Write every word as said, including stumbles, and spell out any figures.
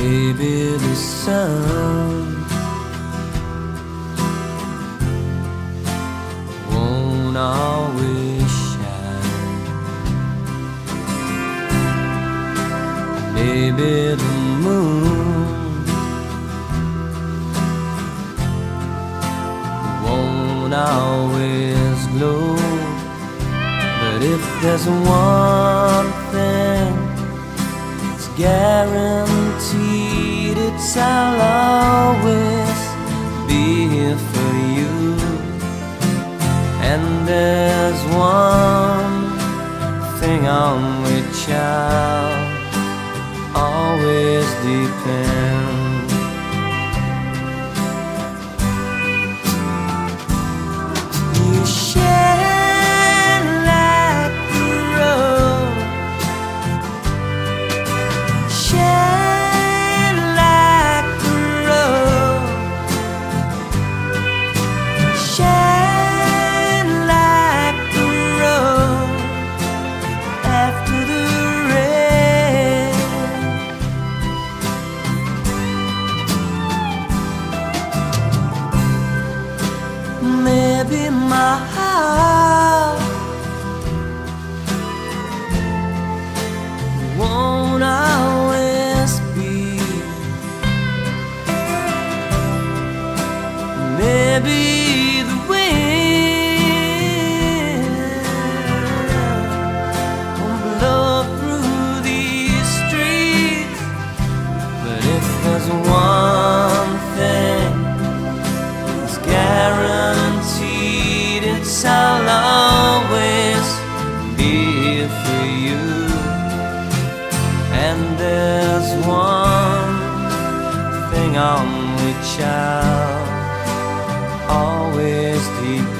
Maybe the sun won't always shine. Maybe the moon won't always glow. But if there's one thing that's guaranteed, it's I'll always be here for you. And there's one thing on which I'll always depend. You shine like the road, shine like the road, shine like the road after the rain. Maybe my heart won't always beat. Maybe the wind won't blow through these streets. But if there's one thing that's guaranteed, it's I'll always be here for you. And there's one thing on which I'll always depend.